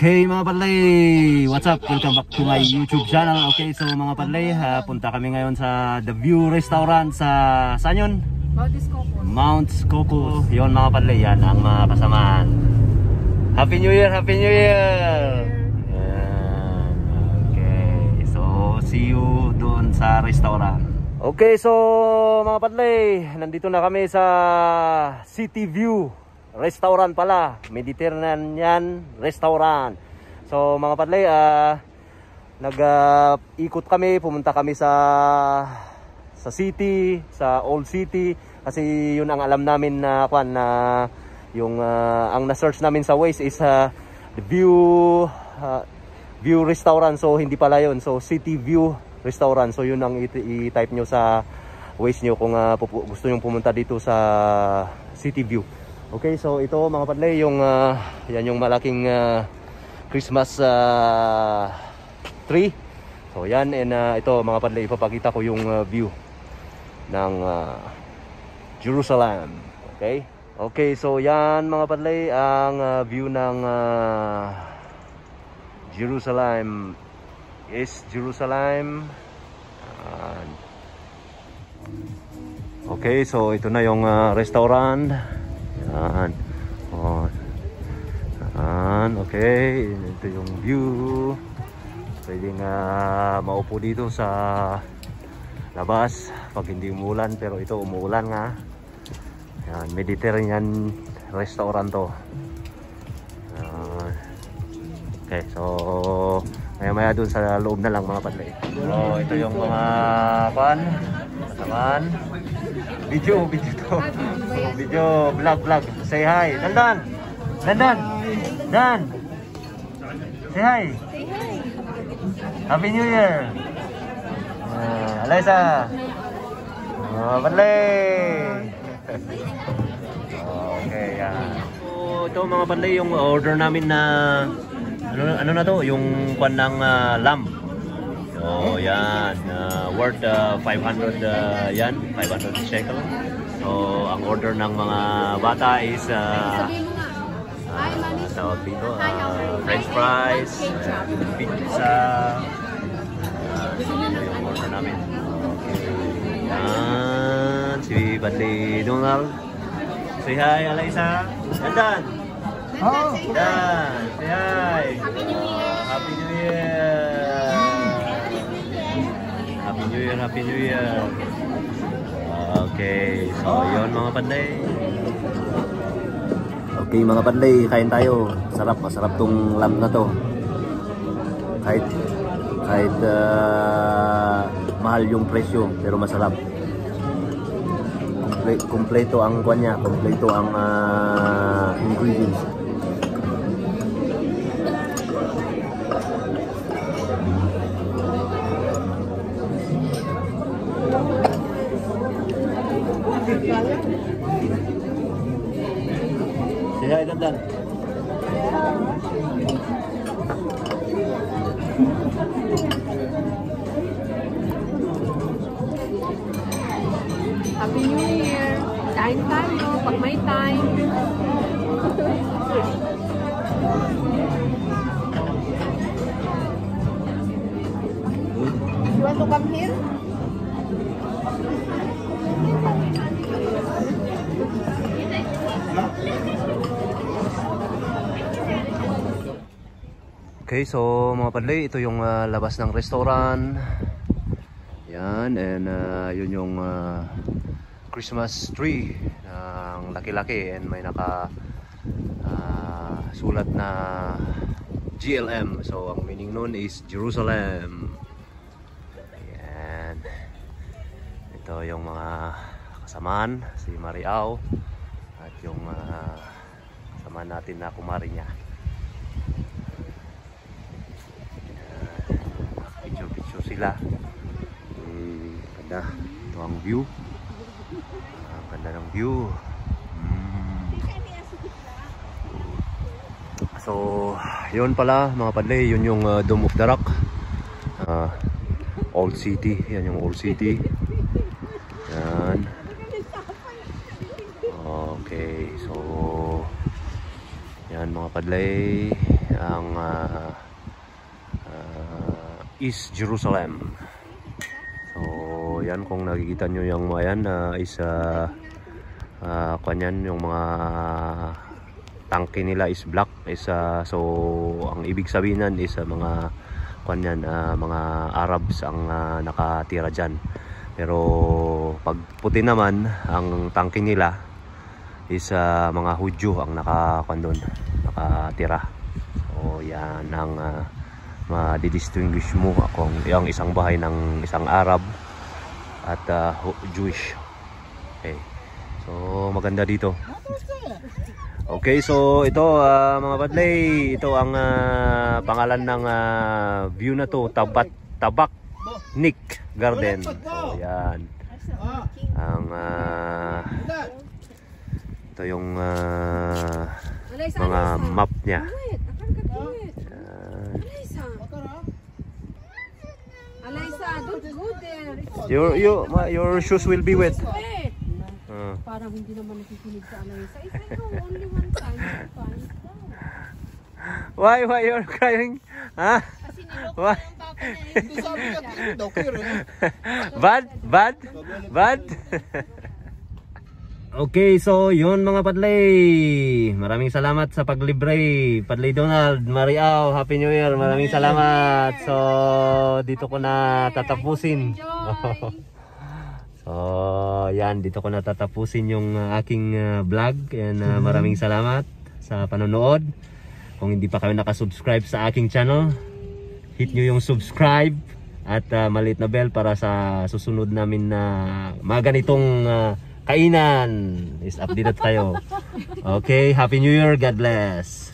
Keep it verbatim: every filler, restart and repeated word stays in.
Okay mga padlay, what's up? Welcome back to my YouTube channel. Okay, so mga padlay, uh, punta kami ngayon sa The View Restaurant sa saan yun? Mount Scopus. Mount Scopus. Yun mga padlay, yan ang mga kasamaan. Happy New Year! Happy New Year! Yan. Okay, so see you doon sa restaurant. Okay, so mga padlay, nandito na kami sa City View Restaurant pala, Mediterranean Restaurant. So mga padlay, uh, nag-ikot uh, kami, pumunta kami sa sa city, sa Old City, kasi yun ang alam namin na kwan na yung uh, ang na-search namin sa Waze is uh, the View uh, View Restaurant. So hindi pala yun, so City View Restaurant. So yun ang i-type nyo sa Waze nyo kung uh, gusto nyo pumunta dito sa City View. Okay, so ito mga padlay, yung uh, yan yung malaking uh, Christmas uh, tree. So yan, and uh, ito mga padlay, ipapakita ko yung uh, view ng uh, Jerusalem. Okay? Okay, so yan mga padlay, ang uh, view ng uh, Jerusalem. Is Jerusalem. Uh, okay, so ito na yung uh, restaurant. Yan. Oh. Yan. Okay. Ito yung view. Pwedeng uh, maupo dito sa labas pag hindi umulan, pero ito umuulan nga. Yan. Mediterranean restaurant to. Yan. Okay. So maya maya dun sa loob na lang mga padlay. So ito yung mga pan. Kasamaan. Video, video to. Video, vlog, vlog. Say hi. Dandan. Dandan. Dan. Say hi. Say hi. Happy New Year. Uh, Alaysa. Oh, padlay. Okay, yan. So, ito mga padlay, yung order namin na ano, ano na to? Yung kwan ng uh, lamb. So yan, uh, worth uh, five hundred uh, yan, five hundred shekel. So ang order ng mga bata is uh, uh, tawag dito, uh, french fries, uh, pizza. Uh, yun yung order namin. Okay. Yan, si Padlay Donald. Say hi, Alaysa. Dandan. Oh. Dan, say hi. Happy New Year. Uh, Happy New Year. Happy New Year, Happy New Year. Okay, so yun mga padlay. Okay mga padlay, kain tayo. Sarap, masarap tong lamb na to. Kahit kahit uh, mahal yung presyo, pero masarap. Komple kompleto ang kwan niya, kompleto ang uh, ingredients. Say hi, Dandan. Happy New Year. Kain tayo pag may time. You want to come here? Okay, so mga padlay, ito yung uh, labas ng restaurant. Yan, and uh, yun yung uh, Christmas tree ang laki-laki, and may naka uh, sulat na G L M. So ang meaning nun is Jerusalem. Yan. Ito yung mga kasamaan, si Mariao at yung uh, kasamaan natin na kumari niya. Sila. Hmm, ganda. Ito ang view. Ang ganda ng view. Hmm. So, yun pala mga padlay, yun yung uh, Dome of the Rock. Uh, Old City. Yan yung Old City. Yan. Okay, so yan mga padlay ang uh, is Jerusalem. So yan, kung nakikita nyo yung mga yan uh, is uh, uh, kanyan, yung mga tangke nila is black is uh, so ang ibig sabihin nan is uh, mga kanyan, uh, mga Arabs ang uh, nakatira dyan. Pero pag puti naman ang tangke nila is uh, mga Hudyo ang nakakandon, nakatira. So yan ang uh, ma-distinguish mo kung yung isang bahay ng isang Arab at uh, Jewish. Okay, so maganda dito. Okay, so ito uh, mga badlay, ito ang uh, pangalan ng uh, view na to, Tabat Tabak Nick Garden. So yan ang uh, ito yung uh, mga map niya. Your your your shoes will be wet. Uh. Parang hindi naman nakikinig sa Alaysa. Isa ikaw, only one time. Why why you're crying? Ha? Kasi niloko Why? yung papa niya. Hindi sabi niya, daw Bad? Bad? Bad? Okay, so yun mga padlay. Maraming salamat sa paglibre. Padlay Donald, Mariaw, Happy New Year. Maraming salamat. So dito ko na tatapusin. So yan, dito ko na tatapusin yung uh, aking uh, vlog. And uh, maraming salamat sa panonood. Kung hindi pa kayo nakasubscribe sa aking channel, hit nyo yung subscribe at uh, maliit na bell para sa susunod namin na mga ganitong uh, kainan is updated kayo. Okay, Happy New Year, God bless.